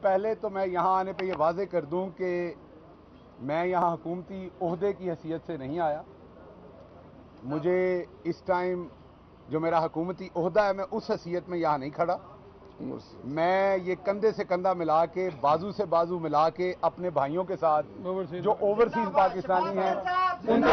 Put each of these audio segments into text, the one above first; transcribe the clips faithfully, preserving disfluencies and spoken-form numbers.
پہلے تو میں یہاں آنے پہ یہ واضح کر دوں کہ میں یہاں حکومتی عہدے کی حیثیت سے نہیں آیا. مجھے اس ٹائم جو میرا حکومتی عہدہ ہے میں اس حیثیت میں یہاں نہیں کھڑا. میں یہ کندھے سے کندھا ملا کے بازو سے بازو ملا کے اپنے بھائیوں کے ساتھ جو اوورسیز پاکستانی ہیں ان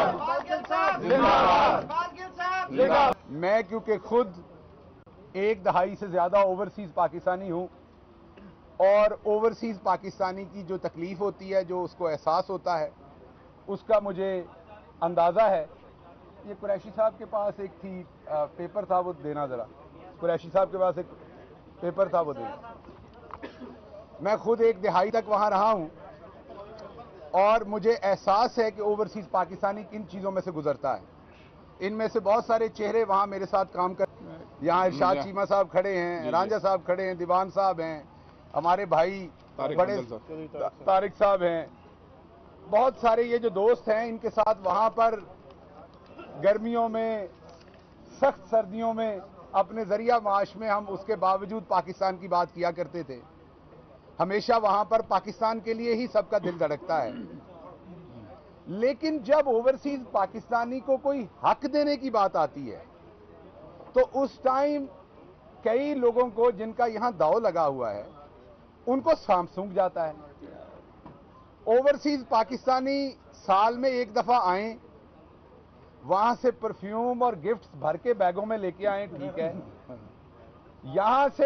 کے میں کیونکہ خود ایک دہائی سے زیادہ اوورسیز پاکستانی ہوں اور اوورسیز پاکستانی کی جو تکلیف ہوتی ہے جو اس کو احساس ہوتا ہے اس کا مجھے اندازہ ہے. یہ قریشی صاحب کے پاس ایک تھی پیپر تھا وہ دینا ذرا قریشی صاحب کے پاس ایک پیپر تھا وہ دینا. میں خود ایک دہائی تک وہاں رہا ہوں اور مجھے احساس ہے کہ اوورسیز پاکستانی کن چیزوں میں سے گزرتا ہے. ان میں سے بہت سارے چہرے وہاں میرے ساتھ کام کر یہاں ارشاد چیمہ صاحب کھڑے ہیں, رانجھا صاحب کھڑے ہیں, دیوان صاحب ہیں, ہمارے بھائی بڑے طارق صاحب ہیں, بہت سارے یہ جو دوست ہیں ان کے ساتھ وہاں پر گرمیوں میں سخت سردیوں میں اپنے ذریعہ معاش میں ہم اس کے باوجود پاکستان کی بات کیا کرتے تھے. ہمیشہ وہاں پر پاکستان کے لیے ہی سب کا دل دھڑکتا ہے. لیکن جب اوورسیز پاکستانی کو کوئی حق دینے کی بات آتی ہے تو اس ٹائم کئی لوگوں کو جن کا یہاں داؤ لگا ہوا ہے ان کو سانپ سونکھ جاتا ہے. اوورسیز پاکستانی سال میں ایک دفعہ آئیں, وہاں سے پرفیوم اور گفٹس بھر کے بیگوں میں لے کے آئیں, ٹھیک ہے. یہاں سے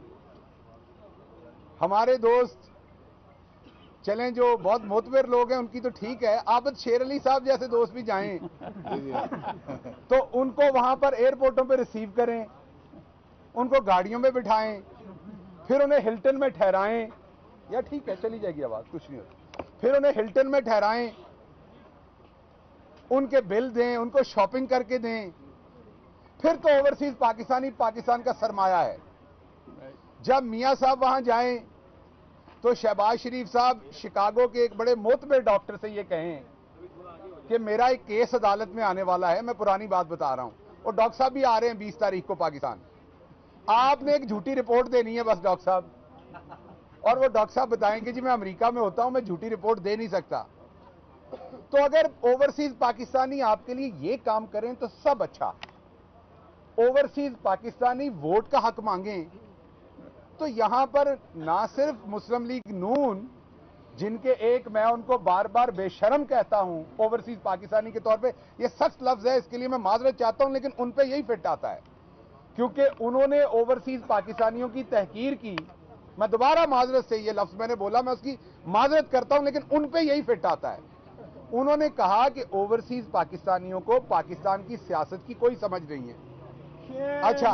ہمارے دوست چلیں جو بہت معتبر لوگ ہیں ان کی تو ٹھیک ہے, عابد شیر علی صاحب جیسے دوست بھی جائیں تو ان کو وہاں پر ایئرپورٹوں پہ ریسیو کریں, ان کو گاڑیوں میں بٹھائیں, پھر انہیں ہلٹن میں ٹھہرائیں, یا ٹھیک ہے چلی جائے گی آواز کچھ نہیں ہوتا, پھر انہیں ہلٹن میں ٹھہرائیں, ان کے بل دیں, ان کو شاپنگ کر کے دیں, پھر تو اوورسیز پاکستانی پاکستان کا سرمایہ ہے. جب میاں صاحب وہاں جائیں تو شہباز شریف صاحب شکاگو کے ایک بڑے معتبر ڈاکٹر سے یہ کہیں کہ میرا ایک کیس عدالت میں آنے والا ہے, میں پرانی بات بتا رہا ہوں, اور ڈاکٹر صاحب بھی آ رہے ہیں بیس تاریخ کو پاکستان. آپ نے ایک جھوٹی رپورٹ دینی ہے بس ڈاکٹر صاحب, اور وہ ڈاکٹر صاحب بتائیں کہ جی میں امریکہ میں ہوتا ہوں میں جھوٹی رپورٹ دے نہیں سکتا. تو اگر اوورسیز پاکستانی آپ کے لیے یہ کام کریں تو سب اچھا. اوورسیز پاکستانی ووٹ کا حق مانگیں تو یہاں پر نہ صرف مسلم لیگ نون جن کے ایک میں ان کو بار بار بے شرم کہتا ہوں اوورسیز پاکستانی کے طور پہ, یہ سخت لفظ ہے اس کے لیے میں معذرت چاہتا ہوں, لیکن ان پہ یہی فٹ آتا ہے کیونکہ انہوں نے اوورسیز پاکستانیوں کی تحقیر کی. میں دوبارہ معذرت سے یہ لفظ میں نے بولا, میں اس کی معذرت کرتا ہوں, لیکن ان پہ یہی فٹ آتا ہے. انہوں نے کہا کہ اوورسیز پاکستانیوں کو پاکستان کی سیاست کی کوئی سمجھ نہیں ہے. اچھا,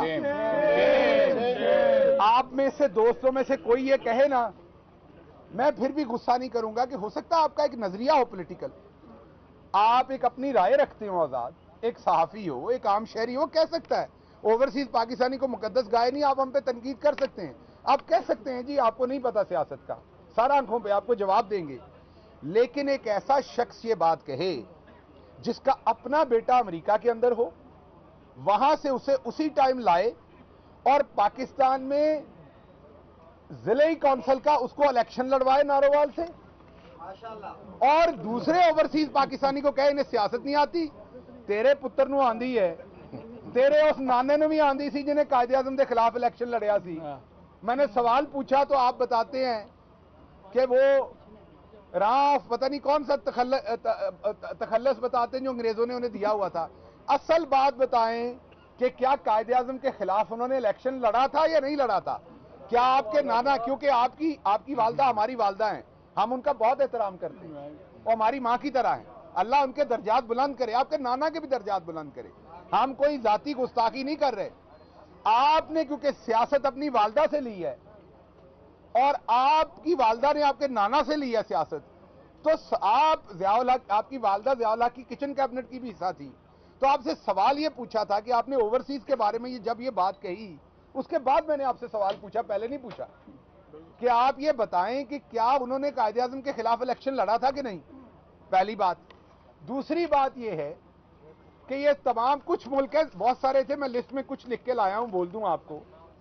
آپ میں سے دوستوں میں سے کوئی یہ کہے نا, میں پھر بھی غصہ نہیں کروں گا کہ ہو سکتا ہے آپ کا ایک نظریہ ہو پولیٹیکل, آپ ایک اپنی رائے رکھتے ہو آزاد, ایک صحافی ہو, ایک عام شہری ہو, کہہ سکتا ہے اوورسیز پاکستانی کو مقدس گائے نہیں. آپ ہم پہ تنقید کر سکتے ہیں, آپ کہہ سکتے ہیں جی آپ کو نہیں پتا سیاست کا, سارا آنکھوں پہ آپ کو جواب دیں گے. لیکن ایک ایسا شخص یہ بات کہے جس کا اپنا بیٹا امریکہ کے اندر ہو, وہاں سے اسے اسی ٹائم لائے اور پاکستان میں ضلعی کونسل کا اس کو الیکشن لڑوائے نارووال سے, اور دوسرے اوورسیز پاکستانی کو کہے انہیں سیاست نہیں آتی. تیرے پتر نو آندھی ہے, تیرے اس نانے نو بھی آندھی سی جنہیں قائد اعظم کے خلاف الیکشن لڑیا سی. میں نے سوال پوچھا تو آپ بتاتے ہیں کہ وہ راف پتہ نہیں کون سا تخلص بتاتے ہیں جو انگریزوں نے انہیں دیا ہوا تھا. اصل بات بتائیں کہ کیا قائد اعظم کے خلاف انہوں نے الیکشن لڑا تھا یا نہیں لڑا تھا؟ کیا آپ کے نانا, کیونکہ آپ کی آپ کی والدہ ہماری والدہ ہیں, ہم ان کا بہت احترام کرتے ہیں, وہ ہماری ماں کی طرح ہیں, اللہ ان کے درجات بلند کرے, آپ کے نانا کے بھی درجات بلند کرے. ہم کوئی ذاتی گستاخی نہیں کر رہے. آپ نے کیونکہ سیاست اپنی والدہ سے لی ہے اور آپ کی والدہ نے آپ کے نانا سے لی ہے سیاست, تو آپ ضیاء الحق, آپ کی والدہ ضیاء الحق کی کچن کیبنٹ کی بھی حصہ تھی, تو آپ سے سوال یہ پوچھا تھا کہ آپ نے اوورسیز کے بارے میں یہ جب یہ بات کہی, اس کے بعد میں نے آپ سے سوال پوچھا, پہلے نہیں پوچھا, کہ آپ یہ بتائیں کہ کیا انہوں نے قائد اعظم کے خلاف الیکشن لڑا تھا کہ نہیں. پہلی بات. دوسری بات یہ ہے کہ یہ تمام کچھ ملک بہت سارے تھے, میں لسٹ میں کچھ لکھ کے لایا ہوں, بول دوں آپ کو.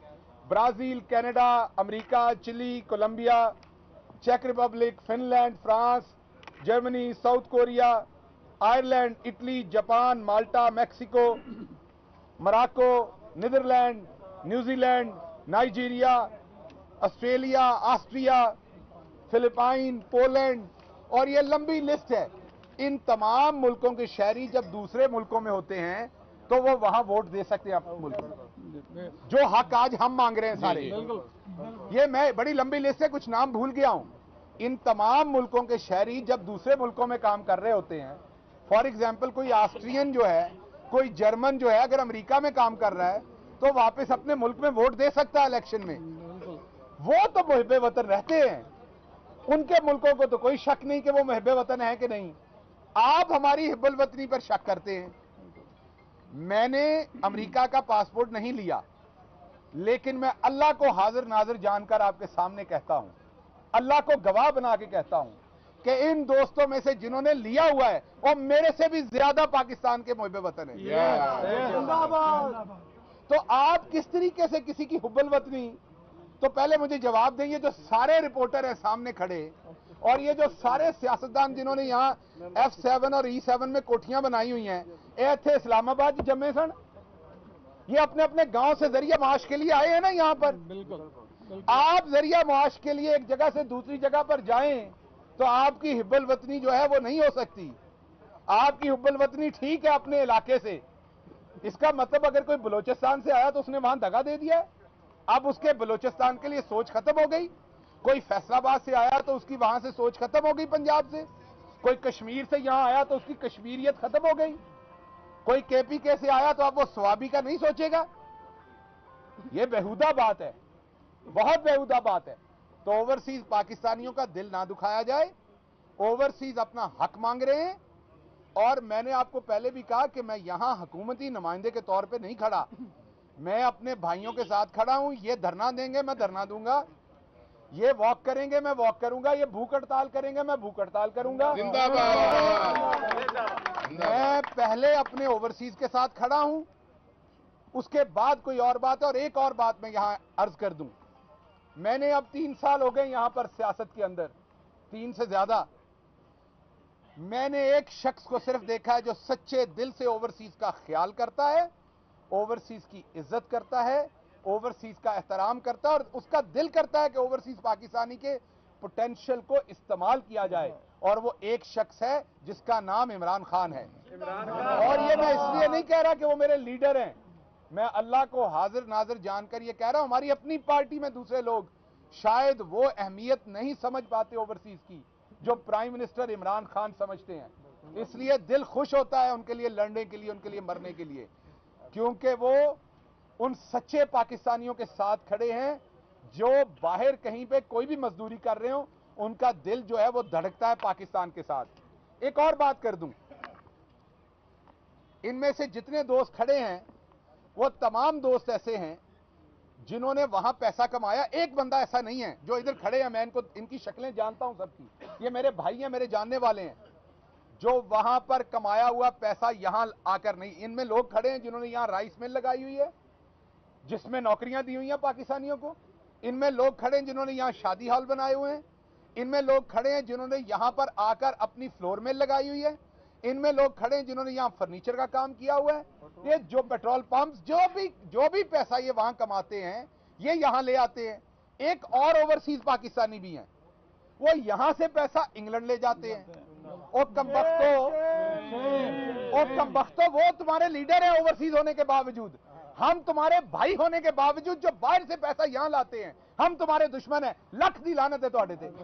Brazil, Canada, America, Chile, Colombia, चेक Republic, Finland, France, Germany, South Korea, Ireland, Italy, Japan, Malta, Mexico, Morocco, Netherland, New Zealand, Nigeria, Australia, Austria, Philippine, Poland, और ये लंबी लिस्ट है। इन तमाम मुल्कों के शहरी जब दूसरे मुल्कों में होते हैं तो वो वहां वोट दे सकते हैं अपने मुल्क में, जो हक आज हम मांग रहे हैं सारे। ये मैं बड़ी लंबी लिस्ट है, कुछ नाम भूल गया हूं। इन तमाम मुल्कों के शहरी जब दूसरे मुल्कों में काम कर रहे होते हैं, फॉर एग्जाम्पल कोई ऑस्ट्रियन जो है, कोई जर्मन जो है, अगर अमेरिका में काम कर रहा है तो वापस अपने मुल्क में वोट दे सकता है इलेक्शन में। वो तो मुहिब्बे वतन रहते हैं, उनके मुल्कों को तो कोई शक नहीं कि वो मुहिब्बे वतन है कि नहीं। आप हमारी हिब्बुल वतनी पर शक करते हैं। मैंने अमेरिका का पासपोर्ट नहीं लिया, लेकिन मैं अल्लाह को हाजिर नाजिर जानकर आपके सामने कहता हूं, अल्लाह को गवाह बना के कहता हूं कि इन दोस्तों में से जिन्होंने लिया हुआ है वो मेरे से भी ज्यादा पाकिस्तान के मुहिब्बे वतन है। तो आप किस तरीके से किसी की हुब्बुल वतनी, तो पहले मुझे जवाब दें। ये जो सारे रिपोर्टर हैं सामने खड़े, और ये जो सारे सियासतदान जिन्होंने यहाँ एफ सेवन और ई सेवन में कोठियां बनाई हुई हैं, ये थे इस्लामाबाद जम्मे सन, ये अपने अपने गांव से जरिया माश के लिए आए हैं ना यहाँ पर। बिल्कुल आप जरिया माश के लिए एक जगह से दूसरी जगह पर जाएं तो आपकी हिब्बुल वतनी जो है वो नहीं हो सकती। आपकी हिब्बुल वतनी ठीक है अपने इलाके से, इसका मतलब अगर कोई बलोचिस्तान से आया तो उसने वहां दगा दे दिया है, अब उसके बलोचिस्तान के लिए सोच खत्म हो गई। कोई फैसलाबाद से आया तो उसकी वहां से सोच खत्म हो गई, पंजाब से। कोई कश्मीर से यहां आया तो उसकी कश्मीरियत खत्म हो गई। कोई केपी के से आया तो अब वो स्वाबी का नहीं सोचेगा। ये बेहुदा बात है, बहुत बेहुदा बात है। तो ओवरसीज पाकिस्तानियों का दिल ना दुखाया जाए। ओवरसीज अपना हक मांग रहे हैं, और मैंने आपको पहले भी कहा कि मैं यहां हुकूमती नुमाइंदे के तौर पे नहीं खड़ा, मैं अपने भाइयों के साथ खड़ा हूं। ये धरना देंगे, मैं धरना दूंगा। ये वॉक करेंगे, मैं वॉक करूंगा। ये भूख हड़ताल करेंगे, मैं भूख हड़ताल करूंगा। मैं पहले अपने ओवरसीज के साथ खड़ा हूं, उसके बाद कोई और बात है। और एक और बात मैं यहां अर्ज कर दूं, मैंने अब तीन साल हो गए यहां पर सियासत के अंदर, तीन से ज्यादा। मैंने एक शख्स को सिर्फ देखा है जो सच्चे दिल से ओवरसीज का ख्याल करता है, ओवरसीज की इज्जत करता है, ओवरसीज का एहतराम करता है, और उसका दिल करता है कि ओवरसीज पाकिस्तानी के पोटेंशियल को इस्तेमाल किया जाए। और वो एक शख्स है जिसका नाम इमरान खान है। और ये मैं इसलिए नहीं कह रहा कि वो मेरे लीडर हैं, मैं अल्लाह को हाजिर नाजिर जानकर ये कह रहा हूं, हमारी अपनी पार्टी में दूसरे लोग शायद वो अहमियत नहीं समझ पाते ओवरसीज की जो प्राइम मिनिस्टर इमरान खान समझते हैं। इसलिए दिल खुश होता है उनके लिए लड़ने के लिए, उनके लिए मरने के लिए, क्योंकि वो उन सच्चे पाकिस्तानियों के साथ खड़े हैं जो बाहर कहीं पे कोई भी मजदूरी कर रहे हो, उनका दिल जो है वो धड़कता है पाकिस्तान के साथ। एक और बात कर दूं, इनमें से जितने दोस्त खड़े हैं वो तमाम दोस्त ऐसे हैं जिन्होंने वहां पैसा कमाया। एक बंदा ऐसा नहीं है जो इधर खड़े हैं, मैं इनको इनकी शक्लें जानता हूं सबकी, ये मेरे भाई हैं, मेरे जानने वाले हैं, जो वहां पर कमाया हुआ पैसा यहां आकर नहीं। इनमें लोग खड़े हैं जिन्होंने यहां राइस मिल लगाई हुई है जिसमें नौकरियां दी हुई हैं पाकिस्तानियों को। इनमें लोग खड़े हैं जिन्होंने यहां शादी हॉल बनाए हुए हैं। इनमें लोग खड़े हैं जिन्होंने यहां पर आकर अपनी फ्लोर मिल लगाई हुई है। इनमें लोग खड़े हैं जिन्होंने यहां फर्नीचर का काम किया हुआ है। ये जो पेट्रोल पंप, जो भी जो भी पैसा ये वहां कमाते हैं ये यहां ले आते हैं। एक और ओवरसीज पाकिस्तानी भी हैं, वो यहां से पैसा इंग्लैंड ले जाते हैं। और कमबख्तो और कमबख्तो वो तुम्हारे लीडर हैं ओवरसीज होने के बावजूद। हम तुम्हारे भाई होने के बावजूद जो बाहर से पैसा यहां लाते हैं, हम तुम्हारे दुश्मन हैं। लख दी लानत है तुम्हारे थे,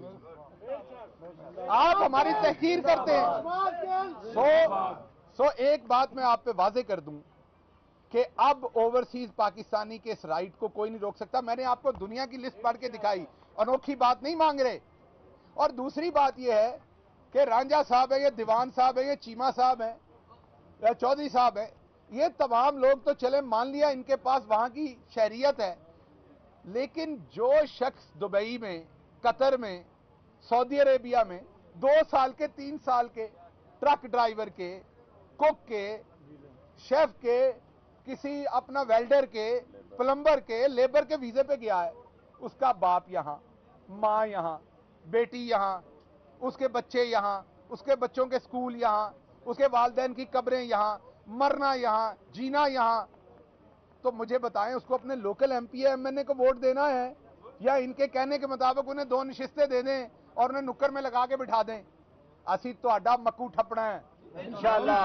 आप हमारी तहकीर करते हैं। सो सो एक बात मैं आप पे वाजे कर दूं कि अब ओवरसीज पाकिस्तानी के इस राइट को कोई नहीं रोक सकता। मैंने आपको दुनिया की लिस्ट पढ़ के दिखाई, अनोखी बात नहीं मांग रहे। और दूसरी बात यह है कि रांझा साहब है, ये दीवान साहब है, ये चीमा साहब है, या चौधरी साहब है, ये तमाम लोग तो चले मान लिया इनके पास वहां की शहरियत है, लेकिन जो शख्स दुबई में, कतर में, सऊदी अरेबिया में दो साल के, तीन साल के ट्रक ड्राइवर के, कुक के, शेफ के, किसी अपना वेल्डर के, प्लम्बर के, लेबर के वीजे पे गया है, उसका बाप यहाँ, माँ यहाँ, बेटी यहाँ, उसके बच्चे यहाँ, उसके बच्चों के स्कूल यहाँ, उसके वालिदैन की कब्रें यहाँ, मरना यहाँ, जीना यहाँ। तो मुझे बताएं, उसको अपने लोकल एमपी एमएनए को वोट देना है या इनके कहने के मुताबिक उन्हें दो नशिस्तें दे दें और उन्हें नुक्कड़ में लगा के बिठा दें? असी ਤੁਹਾਡਾ मक्कू ठप्पना है इंशाअल्लाह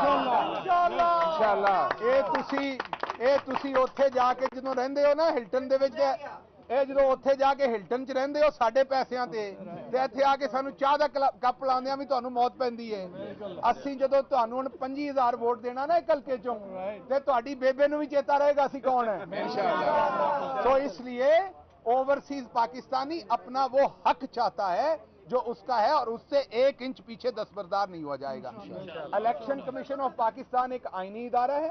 इंशाअल्लाह। ਇਹ ਤੁਸੀਂ ਇਹ ਤੁਸੀਂ ਉੱਥੇ ਜਾ ਕੇ ਜਦੋਂ ਰਹਿੰਦੇ ਹੋ ਨਾ ਹਿਲਟਨ ਦੇ ਵਿੱਚ, ਇਹ ਜਦੋਂ ਉੱਥੇ ਜਾ ਕੇ ਹਿਲਟਨ 'ਚ ਰਹਿੰਦੇ ਹੋ ਸਾਡੇ ਪੈਸਿਆਂ ਤੇ ਤੇ ਇੱਥੇ ਆ ਕੇ ਸਾਨੂੰ ਚਾਹ ਦਾ ਕੱਪ ਲਾਉਂਦਿਆਂ ਵੀ ਤੁਹਾਨੂੰ ਮੌਤ ਪੈਂਦੀ ਹੈ। ਅਸੀਂ ਜਦੋਂ ਤੁਹਾਨੂੰ ਹੁਣ ਪੱਚੀ ਹਜ਼ਾਰ ਵੋਟ ਦੇਣਾ ਨਾ ਇੱਕ ਹਲਕੇ ਚੋਂ, ਤੇ ਤੁਹਾਡੀ ਬੇਬੇ ਨੂੰ ਵੀ ਚੇਤਾ ਰਹੇਗਾ ਅਸੀਂ ਕੌਣ ਹੈ इंशाअल्लाह। तो इसलिए ओवरसीज पाकिस्तानी अपना वो हक चाहता है जो उसका है और उससे एक इंच पीछे दस्तबरदार नहीं हुआ जाएगा। इलेक्शन कमीशन ऑफ पाकिस्तान एक आईनी इदारा है।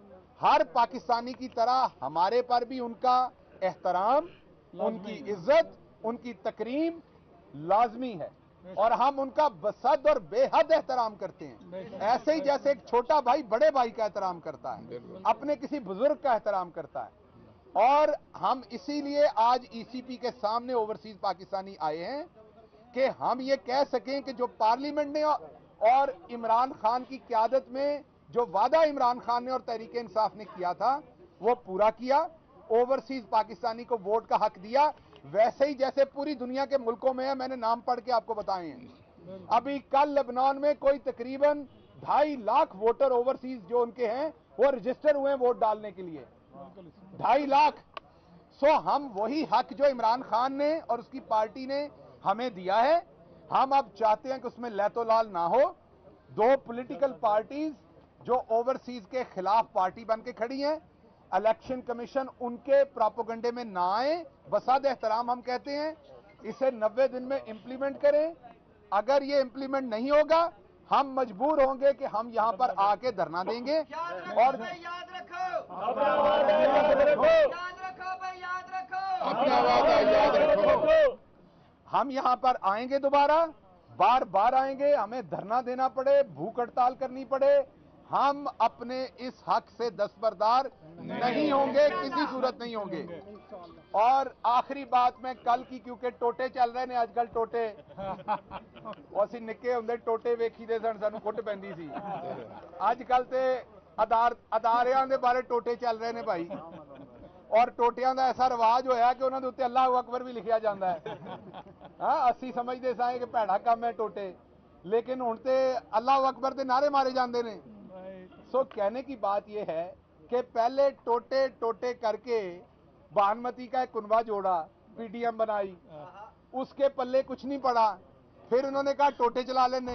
हर पाकिस्तानी की तरह हमारे पर भी उनका एहतराम, उनकी इज्जत, उनकी तकरीम लाजमी है और हम उनका बसद और बेहद एहतराम करते हैं। ऐसे ही जैसे एक छोटा भाई बड़े भाई का एहतराम करता है, अपने किसी बुजुर्ग का एहतराम करता है। और हम इसीलिए आज ईसीपी के सामने ओवरसीज पाकिस्तानी आए हैं कि हम ये कह सकें कि जो पार्लियामेंट ने और इमरान खान की क़यादत में जो वादा इमरान खान ने और तहरीक इंसाफ ने किया था वो पूरा किया। ओवरसीज पाकिस्तानी को वोट का हक दिया, वैसे ही जैसे पूरी दुनिया के मुल्कों में है। मैंने नाम पढ़ के आपको बताए हैं। अभी कल लेबनान में कोई तकरीबन ढाई लाख वोटर ओवरसीज जो उनके हैं वो रजिस्टर हुए हैं वोट डालने के लिए, ढाई लाख। सो हम वही हक जो इमरान खान ने और उसकी पार्टी ने हमें दिया है, हम अब चाहते हैं कि उसमें लैतोलाल ना हो। दो पॉलिटिकल पार्टीज जो ओवरसीज के खिलाफ पार्टी बन के खड़ी हैं, इलेक्शन कमीशन उनके प्रोपेगेंडे में ना आए, बसाद एहतराम हम कहते हैं इसे नब्बे दिन में इंप्लीमेंट करें। अगर ये इंप्लीमेंट नहीं होगा हम मजबूर होंगे कि हम यहां पर आके धरना देंगे। और याद रखो, अपना वादा याद रखो, याद रखो भाई, याद रखो, अपना वादा याद रखो। हम यहां पर आएंगे, दोबारा बार बार आएंगे, हमें धरना देना पड़े, भूख हड़ताल करनी पड़े, हम अपने इस हक से दस्तबरदार नहीं होंगे, किसी सूरत नहीं होंगे। और आखिरी बात मैं कल की, क्योंकि टोटे चल रहे ने आजकल, टोटे ਅਸੀਂ ਨਿੱਕੇ ਹੁੰਦੇ ਟੋਟੇ ਵੇਖੀਦੇ ਸਨ, ਸਾਨੂੰ ਕੁੱਟ ਪੈਂਦੀ ਸੀ। ਅੱਜ ਕੱਲ ਤੇ ਅਦਾਰ ਅਦਾਰਿਆਂ ਦੇ ਬਾਰੇ ਟੋਟੇ ਚੱਲ ਰਹੇ ਨੇ ਭਾਈ, ਔਰ ਟੋਟਿਆਂ ਦਾ ਐਸਾ ਰਿਵਾਜ ਹੋਇਆ ਕਿ ਉਹਨਾਂ ਦੇ ਉੱਤੇ ਅੱਲਾਹੁ ਅਕਬਰ ਵੀ ਲਿਖਿਆ ਜਾਂਦਾ ਹੈ। ਹਾਂ, ਅਸੀਂ ਸਮਝਦੇ ਸਾਂ ਕਿ ਭੈੜਾ ਕੰਮ ਹੈ ਟੋਟੇ, लेकिन ਹੁਣ ਤੇ ਅੱਲਾਹੁ ਅਕਬਰ ਦੇ ਨਾਰੇ ਮਾਰੇ ਜਾਂਦੇ ਨੇ। सो कहने की बात यह है कि पहले टोटे टोटे करके बानमती का एक कुनवा जोड़ा, पीडीएम बनाई, उसके पल्ले कुछ नहीं पड़ा, फिर उन्होंने कहा टोटे चला लेने,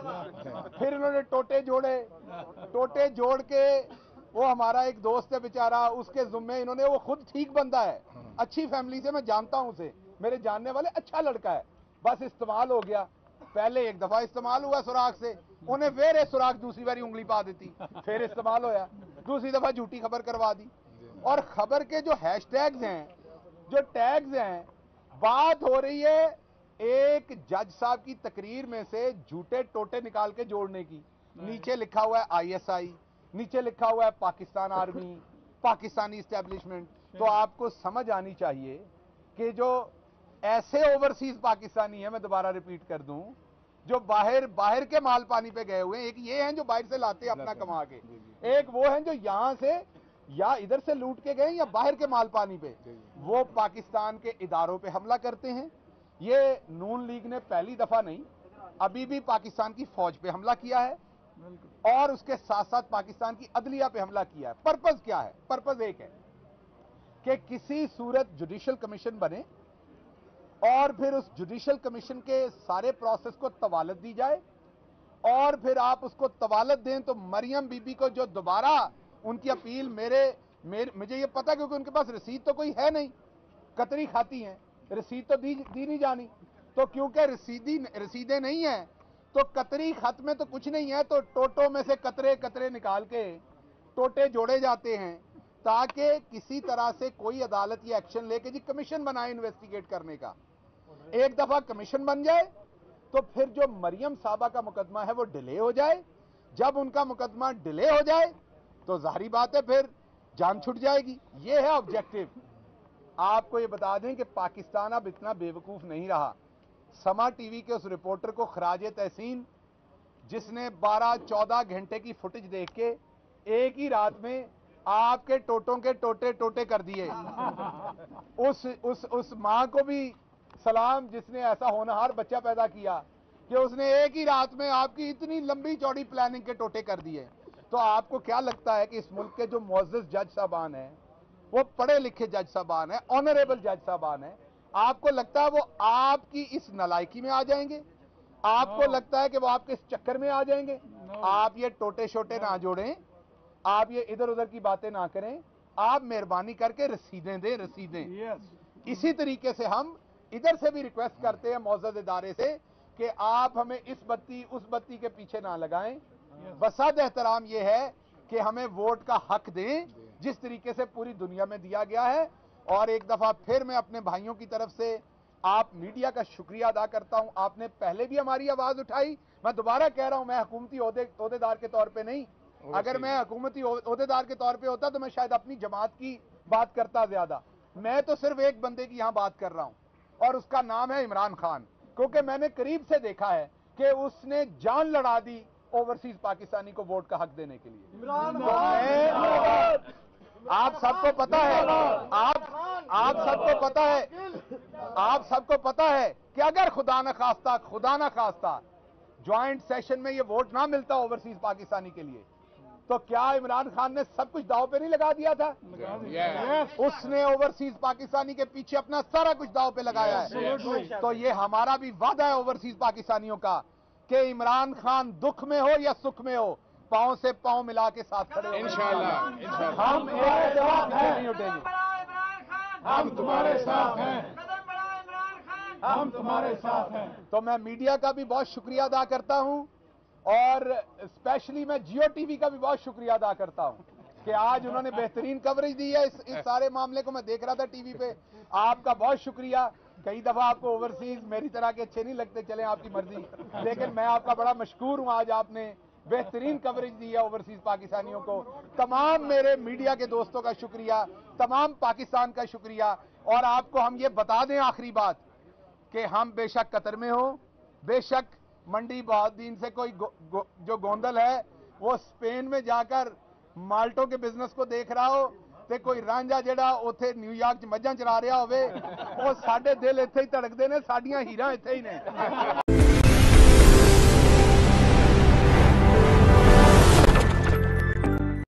फिर उन्होंने टोटे जोड़े, टोटे जोड़ के वो हमारा एक दोस्त है बेचारा, उसके जुम्मे इन्होंने, वो खुद ठीक बंदा है, अच्छी फैमिली से, मैं जानता हूं उसे, मेरे जानने वाले, अच्छा लड़का है, बस इस्तेमाल हो गया। पहले एक दफा इस्तेमाल हुआ सुराख से, उन्हें फिर सुराख दूसरी बारी उंगली पा देती, फिर इस्तेमाल होया, दूसरी दफा झूठी खबर करवा दी। और खबर के जो हैशटैग्स हैं, जो टैग्स हैं, बात हो रही है एक जज साहब की तकरीर में से झूठे टोटे निकाल के जोड़ने की। नीचे लिखा हुआ है आईएसआई, नीचे लिखा हुआ है पाकिस्तान आर्मी, पाकिस्तानी इस्टेब्लिशमेंट। तो आपको समझ आनी चाहिए कि जो ऐसे ओवरसीज पाकिस्तानी है, मैं दोबारा रिपीट कर दूं, जो बाहर बाहर के माल पानी पे गए हुए हैं, एक ये हैं जो बाहर से लाते हैं अपना कमा के, एक वो हैं जो यहां से या इधर से लूट के गए या बाहर के माल पानी पे, वो पाकिस्तान के इदारों पे हमला करते हैं। ये नून लीग ने पहली दफा नहीं, अभी भी पाकिस्तान की फौज पे हमला किया है और उसके साथ साथ पाकिस्तान की अदलिया पे हमला किया है। पर्पज क्या है? पर्पज एक है कि किसी सूरत जुडिशल कमीशन बने और फिर उस जुडिशल कमीशन के सारे प्रोसेस को तवालत दी जाए, और फिर आप उसको तवालत दें तो मरियम बीबी को जो दोबारा उनकी अपील, मेरे मेरे मुझे ये पता, क्योंकि उनके पास रसीद तो कोई है नहीं, कतरी खाती हैं, रसीद तो दी दी नहीं जानी, तो क्योंकि रसीदी रसीदें नहीं हैं तो कतरी खत में तो कुछ नहीं है, तो टोटों में से कतरे कतरे निकाल के टोटे जोड़े जाते हैं ताकि किसी तरह से कोई अदालत ये एक्शन लेके जी कमीशन बनाए इन्वेस्टिगेट करने का। एक दफा कमीशन बन जाए तो फिर जो मरियम साहबा का मुकदमा है वो डिले हो जाए। जब उनका मुकदमा डिले हो जाए तो जाहिर बात है फिर जान छुट जाएगी। ये है ऑब्जेक्टिव। आपको ये बता दें कि पाकिस्तान अब इतना बेवकूफ़ नहीं रहा। समा टीवी के उस रिपोर्टर को खराज तहसीन, जिसने बारह चौदह घंटे की फुटेज देख के एक ही रात में आपके टोटों के टोटे टोटे कर दिए, उस उस उस मां को भी सलाम जिसने ऐसा होनहार बच्चा पैदा किया कि उसने एक ही रात में आपकी इतनी लंबी चौड़ी प्लानिंग के टोटे कर दिए। तो आपको क्या लगता है कि इस मुल्क के जो मुअज़्ज़ज़ जज साहबान हैं, वो पढ़े लिखे जज साहबान हैं, ऑनरेबल जज साहबान हैं, आपको लगता है वो आपकी इस नालायकी में आ जाएंगे? आपको लगता है कि वो आपके इस चक्कर में आ जाएंगे? आप ये टोटे शोटे ना जोड़ें, आप ये इधर उधर की बातें ना करें, आप मेहरबानी करके रसीदें दें, रसीदें। इसी तरीके से हम इधर से भी रिक्वेस्ट करते हैं मुअज़्ज़ज़ इदारे से कि आप हमें इस बत्ती उस बत्ती के पीछे ना लगाएं। बसात एहतराम ये है कि हमें वोट का हक दें जिस तरीके से पूरी दुनिया में दिया गया है। और एक दफा फिर मैं अपने भाइयों की तरफ से आप मीडिया का शुक्रिया अदा करता हूं। आपने पहले भी हमारी आवाज उठाई। मैं दोबारा कह रहा हूं, मैं हुकूमती ओहदेदार के तौर पे नहीं, अगर मैं हुकूमती ओहदेदार के तौर पे होता तो मैं शायद अपनी जमात की बात करता ज्यादा। मैं तो सिर्फ एक बंदे की यहां बात कर रहा हूं और उसका नाम है इमरान खान, क्योंकि मैंने करीब से देखा है कि उसने जान लड़ा दी ओवरसीज पाकिस्तानी को वोट का हक देने के लिए। तो आप सबको पता है, आप आप सबको पता है, आप सबको पता है कि अगर खुदा न खास्ता खुदा न खास्ता ज्वाइंट सेशन में ये वोट ना मिलता ओवरसीज पाकिस्तानी के लिए, तो क्या इमरान खान ने सब कुछ दाव पे नहीं लगा दिया था? yes. उसने ओवरसीज पाकिस्तानी के पीछे अपना सारा कुछ दाव पे लगाया yes. है yes. तो ये हमारा भी वादा है ओवरसीज पाकिस्तानियों का कि इमरान खान दुख में हो या सुख में हो, पांव से पांव मिला के साथ खड़े इंशाल्लाह इंशाल्लाह हम एक जवाब नहीं उठेंगे। हम तुम्हारे साथ हैं, हम तुम्हारे साथ हैं। तो मैं मीडिया का भी बहुत शुक्रिया अदा करता हूं और स्पेशली मैं जियो टीवी का भी बहुत शुक्रिया अदा करता हूं कि आज उन्होंने बेहतरीन कवरेज दी है इस, इस सारे मामले को। मैं देख रहा था टीवी पे। आपका बहुत शुक्रिया। कई दफा आपको ओवरसीज मेरी तरह के अच्छे नहीं लगते, चलें आपकी मर्जी, लेकिन मैं आपका बड़ा मशकूर हूं। आज आपने बेहतरीन कवरेज दी है ओवरसीज पाकिस्तानियों को। तमाम मेरे मीडिया के दोस्तों का शुक्रिया, तमाम पाकिस्तान का शुक्रिया। और आपको हम ये बता दें आखिरी बात कि हम बेशक कतर में हो, बेशक मंडी बहाउद्दीन से कोई गो, गो, जो गोंदल है वो स्पेन में जाकर माल्टों के बिजनेस को देख रहा हो, ते कोई रांझा जेड़ा उथे न्यूयॉर्क च मझां चरा रहा होवे, वो साडे दिल इत्थे ही धड़कदे ने, साडियां हीरां इत्थे ही ने।